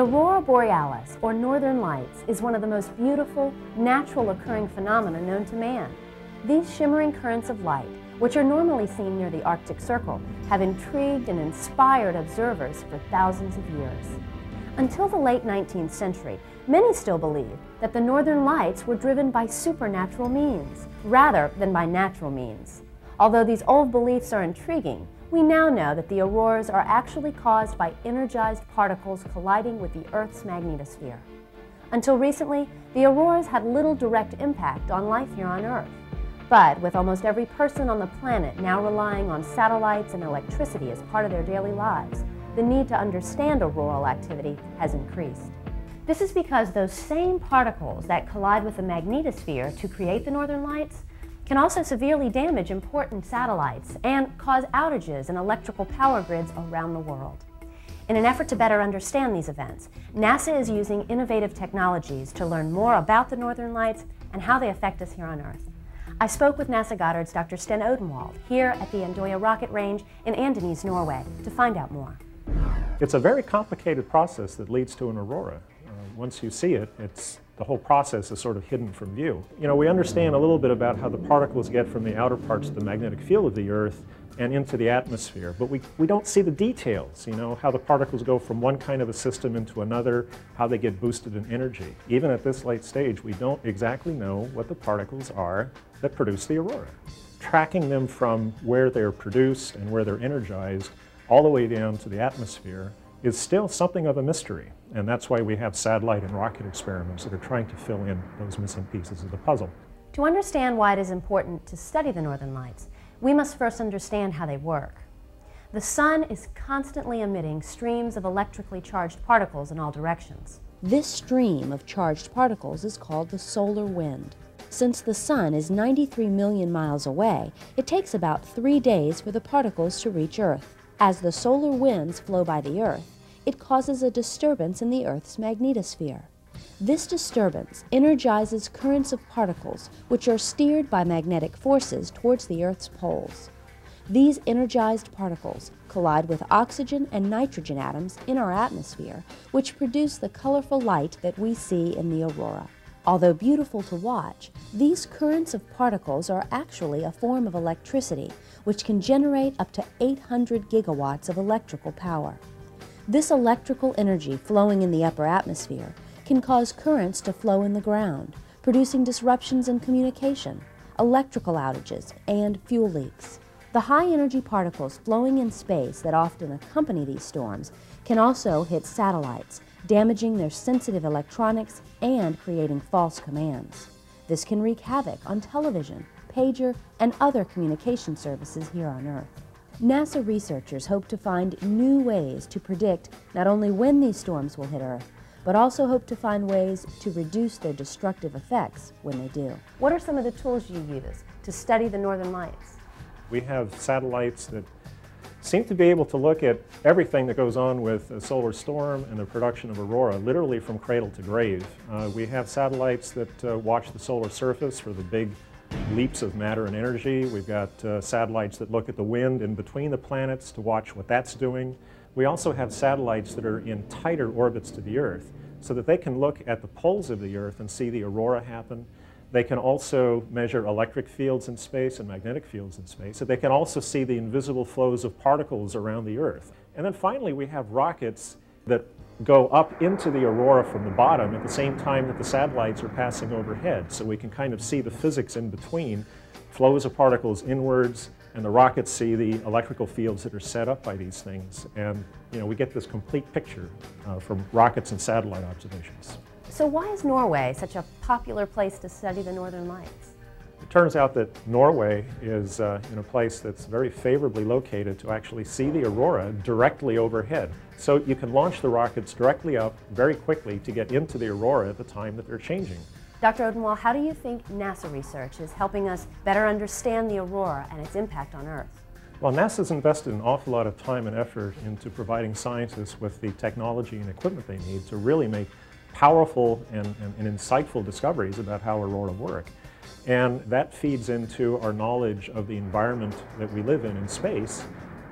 aurora borealis, or northern lights, is one of the most beautiful, natural occurring phenomena known to man. These shimmering currents of light, which are normally seen near the Arctic Circle, have intrigued and inspired observers for thousands of years. Until the late 19th century, many still believed that the northern lights were driven by supernatural means, rather than by natural means. Although these old beliefs are intriguing, we now know that the auroras are actually caused by energized particles colliding with the Earth's magnetosphere. Until recently, the auroras had little direct impact on life here on Earth. But with almost every person on the planet now relying on satellites and electricity as part of their daily lives, the need to understand auroral activity has increased. This is because those same particles that collide with the magnetosphere to create the northern lights can also severely damage important satellites and cause outages in electrical power grids around the world. In an effort to better understand these events, NASA is using innovative technologies to learn more about the northern lights and how they affect us here on Earth. I spoke with NASA Goddard's Dr. Sten Odenwald here at the Andøya Rocket Range in Andenes, Norway, to find out more. It's a very complicated process that leads to an aurora. Once you see it, the whole process is sort of hidden from view. You know, we understand a little bit about how the particles get from the outer parts of the magnetic field of the Earth and into the atmosphere, but we don't see the details, you know, how the particles go from one kind of a system into another, how they get boosted in energy. Even at this late stage, we don't exactly know what the particles are that produce the aurora. Tracking them from where they're produced and where they're energized all the way down to the atmosphere is still something of a mystery, and that's why we have satellite and rocket experiments that are trying to fill in those missing pieces of the puzzle. To understand why it is important to study the northern lights, we must first understand how they work. The sun is constantly emitting streams of electrically charged particles in all directions. This stream of charged particles is called the solar wind. Since the sun is 93 million miles away, it takes about 3 days for the particles to reach Earth. As the solar winds flow by the Earth, it causes a disturbance in the Earth's magnetosphere. This disturbance energizes currents of particles which are steered by magnetic forces towards the Earth's poles. These energized particles collide with oxygen and nitrogen atoms in our atmosphere, which produce the colorful light that we see in the aurora. Although beautiful to watch, these currents of particles are actually a form of electricity which can generate up to 800 gigawatts of electrical power. This electrical energy flowing in the upper atmosphere can cause currents to flow in the ground, producing disruptions in communication, electrical outages, and fuel leaks. The high-energy particles flowing in space that often accompany these storms can also hit satellites, damaging their sensitive electronics and creating false commands. This can wreak havoc on television, pager, and other communication services here on Earth. NASA researchers hope to find new ways to predict not only when these storms will hit Earth, but also hope to find ways to reduce their destructive effects when they do. What are some of the tools you use to study the northern lights? We have satellites that seem to be able to look at everything that goes on with a solar storm and the production of aurora, literally from cradle to grave. We have satellites that watch the solar surface for the big leaps of matter and energy. We've got satellites that look at the wind in between the planets to watch what that's doing. We also have satellites that are in tighter orbits to the Earth so that they can look at the poles of the Earth and see the aurora happen. They can also measure electric fields in space and magnetic fields in space. So they can also see the invisible flows of particles around the Earth. And then finally, we have rockets that go up into the aurora from the bottom at the same time that the satellites are passing overhead. So we can kind of see the physics in between, flows of particles inwards, and the rockets see the electrical fields that are set up by these things. And you know, we get this complete picture from rockets and satellite observations. So why is Norway such a popular place to study the northern lights? It turns out that Norway is in a place that's very favorably located to actually see the aurora directly overhead. So you can launch the rockets directly up very quickly to get into the aurora at the time that they're changing. Dr. Odenwald, how do you think NASA research is helping us better understand the aurora and its impact on Earth? Well, NASA's invested an awful lot of time and effort into providing scientists with the technology and equipment they need to really make powerful and insightful discoveries about how aurora work. And that feeds into our knowledge of the environment that we live in space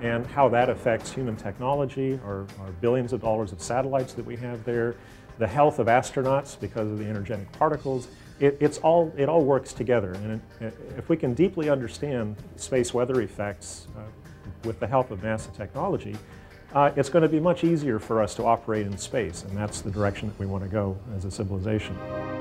and how that affects human technology, our billions of dollars of satellites that we have there, the health of astronauts because of the energetic particles. It all works together, and if we can deeply understand space weather effects with the help of NASA technology, it's going to be much easier for us to operate in space, and that's the direction that we want to go as a civilization.